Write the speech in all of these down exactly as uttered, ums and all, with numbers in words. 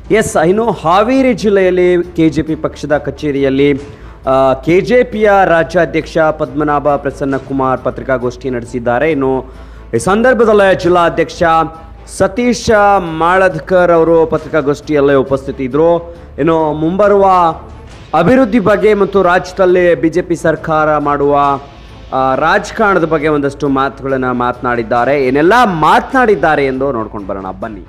S, ಇನ್ನು ಹಾವೇರಿ ಜಿಲ್ಲೆಯಲ್ಲಿ KJP ಪಕ್ಷದ ಕಚೇರಿಯಲ್ಲಿ ಕೆಜೆಪಿಯ ರಾಜ್ಯಾಧ್ಯಕ್ಷ ಪದ್ಮನಾಭ ಪ್ರಸನ್ನಕುಮಾರ್ ಪತ್ರಿಕಾಗೋಷ್ಠಿ ನಡೆಸಿದ್ದಾರೆ. ಇನ್ನು ಈ ಸಂದರ್ಭದಲ್ಲೇ ಜಿಲ್ಲಾಧ್ಯಕ್ಷ ಸತೀಶ್ ಮಾಳದ್ಕರ್ ಅವರು ಪತ್ರಿಕಾಗೋಷ್ಠಿಯಲ್ಲೇ ಉಪಸ್ಥಿತಿದ್ದರು. ಇನ್ನು ಮುಂಬರುವ ಅಭಿವೃದ್ಧಿ ಬಗ್ಗೆ ಮತ್ತು ರಾಜ್ಯದಲ್ಲಿ ಬಿಜೆಪಿ ಸರ್ಕಾರ ಮಾಡುವ ರಾಜಕಾರಣದ ಬಗ್ಗೆ ಒಂದಷ್ಟು ಮಾತುಗಳನ್ನು ಮಾತನಾಡಿದ್ದಾರೆ. ಏನೆಲ್ಲ ಮಾತನಾಡಿದ್ದಾರೆ ಎಂದು ನೋಡ್ಕೊಂಡು ಬರೋಣ ಬನ್ನಿ.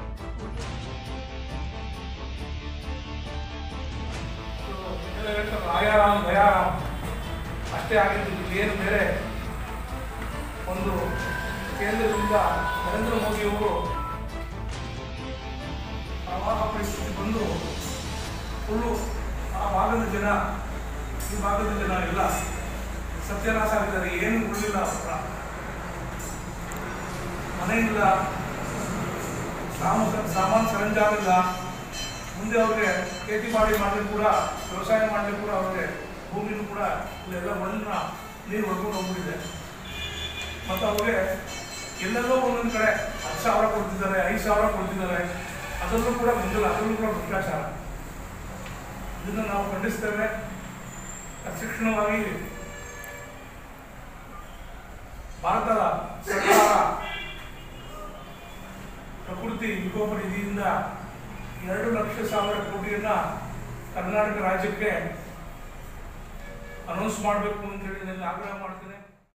ಅಷ್ಟೇ ಆಗಿದ್ದು ಏನು ಬೇರೆ ಒಂದು ಕೇಂದ್ರದಿಂದ ನರೇಂದ್ರ ಮೋದಿಯವರು ಪ್ರವಾಹ ಪರಿಸ್ಥಿತಿ ಬಂದು ಫುಲ್ಲು ಆ ಭಾಗದ ಜನ ಈ ಭಾಗದ ಜನ ಎಲ್ಲ ಸತ್ಯನಾಶ ಆಗಿದ್ದಾರೆ. ಏನು ಉಳಿದಿಲ್ಲ, ಮನೆಯಿಲ್ಲ, ಸಾಮಾನು ಸರಂಜಾಮಿಲ್ಲ. ಮುಂದೆ ಅವ್ರಿಗೆ खेती ಮಾಡಿ ಮಾಡಲಿಕ್ಕೆ ಕೂಡ ವ್ಯವಸಾಯ ಮಾಡಲಿಕ್ಕೆ ಕೂಡ ಅವ್ರಿಗೆ ಭೂಮಿನೂ ಕೂಡ ಇಲ್ಲೆಲ್ಲ ಮಣ್ಣಿನ ನೀರು ಹೊಡ್ಕೊಂಡು ಹೋಗ್ಬಿಟ್ಟಿದೆ. ಮತ್ತು ಅವ್ರಿಗೆ ಎಲ್ಲೆಲ್ಲೋ ಒಂದೊಂದು ಕಡೆ ಹತ್ತು ಸಾವಿರ ಕೊಡ್ತಿದ್ದಾರೆ, ಐದು ಸಾವಿರ ಕೊಡ್ತಿದ್ದಾರೆ. ಅದರಲ್ಲೂ ಕೂಡ ಮುಂದಿಲ್ಲ, ಅದರಲ್ಲೂ ಕೂಡ ಭ್ರಷ್ಟಾಚಾರ. ಇದನ್ನು ನಾವು ಖಂಡಿಸ್ತೇವೆ. ತಕ್ಷಣವಾಗಿ ಭಾರತದ ಸರ್ಕಾರ ಪ್ರಕೃತಿ ವಿಕೋಪ ನಿಧಿಯಿಂದ ಎರಡು ಲಕ್ಷ ಸಾವಿರ ಕೋಟಿಯನ್ನ ಕರ್ನಾಟಕ ರಾಜ್ಯಕ್ಕೆ ಅನೌನ್ಸ್ ಮಾಡಬೇಕು ಅಂತ ಹೇಳಿ ನಾನು ಆಗ್ರಹ ಮಾಡ್ತೇನೆ.